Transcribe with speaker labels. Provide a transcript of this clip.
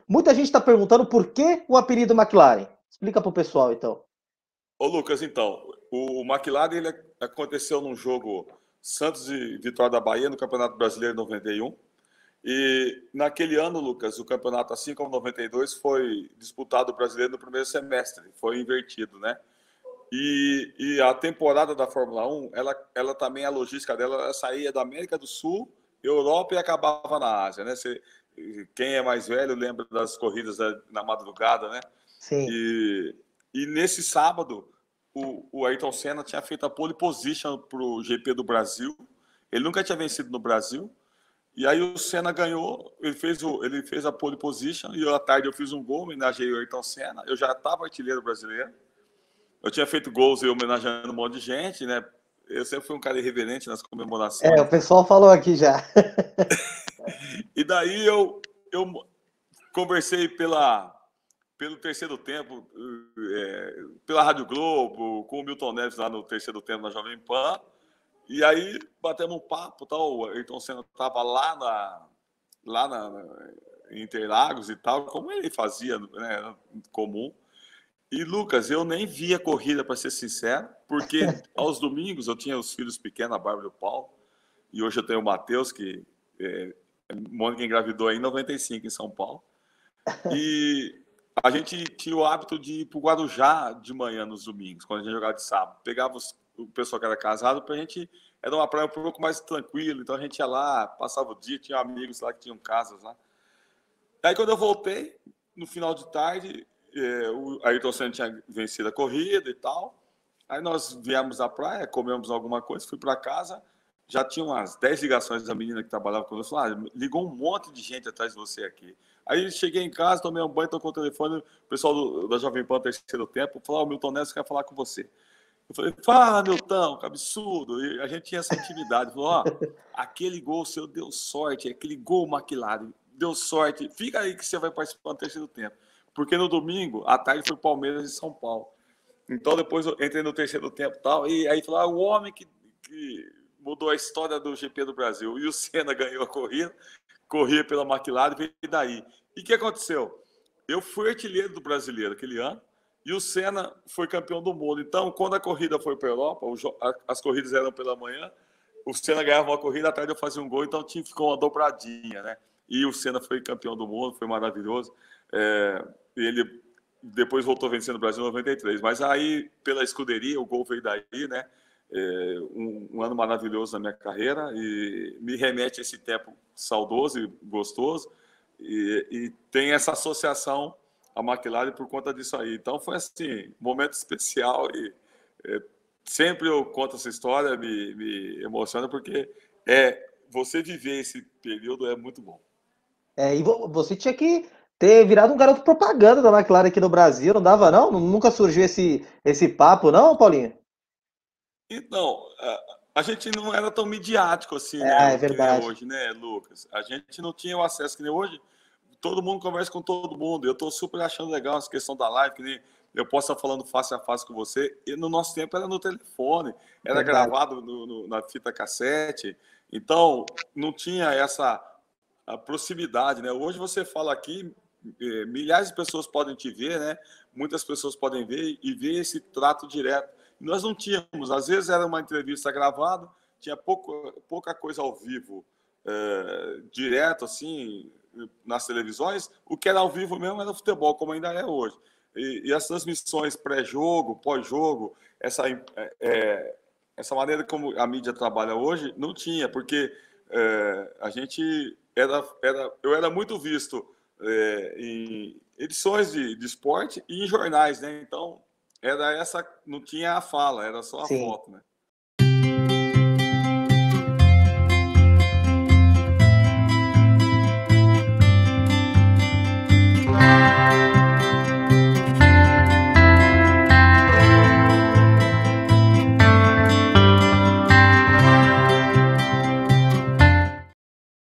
Speaker 1: Muita gente está perguntando por que o apelido McLaren. Explica para o pessoal, então.
Speaker 2: Ô, Lucas, então, o McLaren ele aconteceu num jogo Santos e Vitória da Bahia, no Campeonato Brasileiro em 91. E naquele ano, Lucas, o campeonato, assim como 92, foi disputado o brasileiro no primeiro semestre, foi invertido, né? E a temporada da Fórmula 1, ela também, a logística dela, ela saía da América do Sul, Europa e acabava na Ásia, né? Quem é mais velho lembra das corridas na madrugada, né?
Speaker 1: Sim.
Speaker 2: E nesse sábado, o Ayrton Senna tinha feito a pole position para o GP do Brasil. Ele nunca tinha vencido no Brasil. E aí o Senna ganhou, ele fez a pole position, e à tarde eu fiz um gol, homenageei o Ayrton Senna. Eu já estava artilheiro brasileiro. Eu tinha feito gols e homenageando um monte de gente, né? Eu sempre fui um cara irreverente nas
Speaker 1: O
Speaker 2: comemorações.
Speaker 1: pessoal falou aqui já.
Speaker 2: E daí eu conversei pelo terceiro tempo, pela Rádio Globo, com o Milton Neves lá no terceiro tempo na Jovem Pan. E aí batemos um papo, tal. O Ayrton Senna estava em Interlagos e tal, como ele fazia, né, comum. E, Lucas, eu nem via corrida, para ser sincero, porque aos domingos eu tinha os filhos pequenos, a Bárbara e o Paulo, e hoje eu tenho o Matheus, que Mônica engravidou aí em 95, em São Paulo. E a gente tinha o hábito de ir para o Guarujá de manhã nos domingos, quando a gente jogava de sábado. Pegava o pessoal que era casado, para a gente. Era uma praia um pouco mais tranquila, então a gente ia lá, passava o dia, tinha amigos lá que tinham casas lá. Aí quando eu voltei, no final de tarde, o Ayrton Senna tinha vencido a corrida e tal. Aí nós viemos da praia, comemos alguma coisa, fui para casa, já tinha umas 10 ligações da menina que trabalhava conosco, falou, ligou um monte de gente atrás de você aqui. Aí cheguei em casa, tomei um banho, tocou o telefone, o pessoal da Jovem Pan Terceiro Tempo falou, o Milton Neves quer falar com você. Eu falei, fala, Milton, que absurdo. E a gente tinha essa intimidade. Falou, aquele gol seu deu sorte, aquele gol McLaren deu sorte. Fica aí que você vai participar do terceiro tempo. Porque no domingo, à tarde, foi Palmeiras e São Paulo. Então, depois eu entrei no terceiro tempo e tal. E aí falou, o homem que mudou a história do GP do Brasil. E o Senna ganhou a corrida, corria pela McLaren, veio daí. E o que aconteceu? Eu fui artilheiro do brasileiro aquele ano. E o Senna foi campeão do mundo. Então, quando a corrida foi para a Europa, as corridas eram pela manhã, o Senna ganhava uma corrida, à tarde eu fazia um gol, então o time ficou uma dobradinha, né? E o Senna foi campeão do mundo, foi maravilhoso. Ele depois voltou vencendo o Brasil em 93. Mas aí, pela escuderia, o gol veio daí, né? Um ano maravilhoso na minha carreira e me remete a esse tempo saudoso e gostoso. E tem essa associação a McLaren por conta disso aí. Então foi assim, um momento especial e sempre eu conto essa história, me emociona porque você viver esse período é muito bom.
Speaker 1: E você tinha que ter virado um garoto propaganda da McLaren aqui no Brasil, não dava não? Nunca surgiu esse papo não, Paulinho?
Speaker 2: Então, a gente não era tão midiático assim, né?
Speaker 1: É
Speaker 2: Que nem
Speaker 1: verdade.
Speaker 2: hoje, né, Lucas? A gente não tinha o acesso que nem hoje. Todo mundo conversa com todo mundo. Eu estou super achando legal essa questão da live, que nem eu posso estar falando face a face com você. E no nosso tempo era no telefone, era
Speaker 1: Verdade.
Speaker 2: gravado na fita cassete. Então, não tinha essa a proximidade, né? Hoje você fala aqui, milhares de pessoas podem te ver, né? Muitas pessoas podem ver e ver esse trato direto. Nós não tínhamos, às vezes era uma entrevista gravada, tinha pouca coisa ao vivo, direto, assim, nas televisões. O que era ao vivo mesmo era o futebol, como ainda é hoje. E as transmissões pré-jogo, pós-jogo, essa maneira como a mídia trabalha hoje, não tinha, porque a gente eu era muito visto em edições de esporte e em jornais, né? Então, não tinha a fala, era só a
Speaker 1: Sim.
Speaker 2: foto, né?